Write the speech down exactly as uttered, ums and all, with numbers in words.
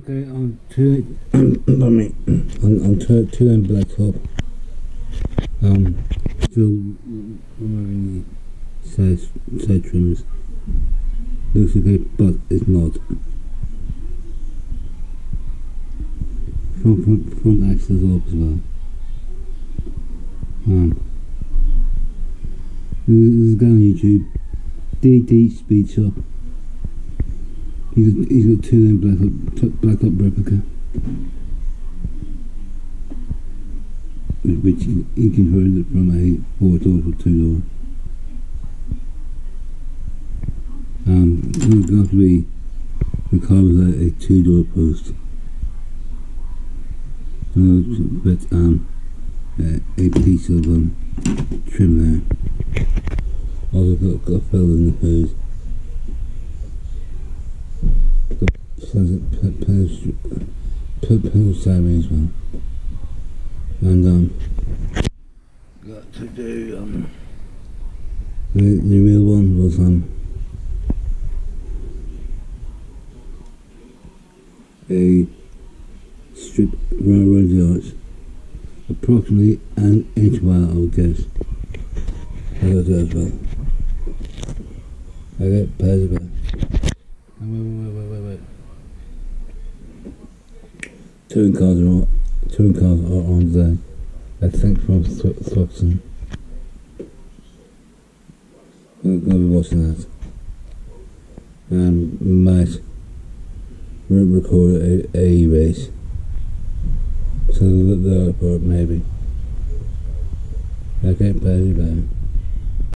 Okay, on two, pardon me, on, on two, two and blacktop, um, still removing the side, side trimmers. Looks okay, but it's not. Front, front, front axle up as well. Um, there's a guy on YouTube, D D Speed Shop. He's got, he's got two in blacktop, blacktop replica, which he converted it from a four door to two door. Um, it's going to be the car with a, a two door post, uh, but um, a, a piece of um, trim there. Also got, got a fellow in the hose. Pleasant pedal sideways as well, and um, got to do um, the, the real one was um a strip around the arch, approximately an inch wide, I would guess. I got that as well. I got pads back. Wait, wait, wait, wait, wait. Touring cars are on, touring cars are on there. I think from Throxton. I'm going to be watching that. And might record a, a race. So the other part maybe. Okay, bye bye.